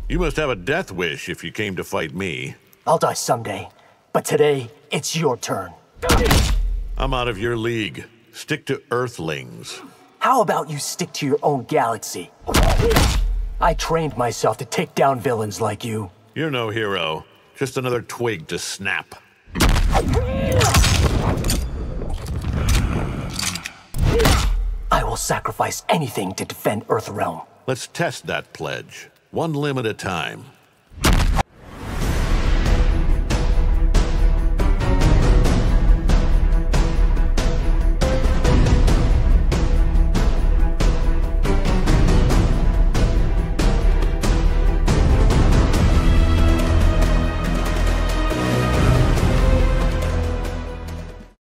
You must have a death wish if you came to fight me. I'll die someday, but today, it's your turn. I'm out of your league. Stick to Earthlings. How about you stick to your own galaxy? I trained myself to take down villains like you. You're no hero. Just another twig to snap. I will sacrifice anything to defend Earthrealm. Let's test that pledge. One limb at a time.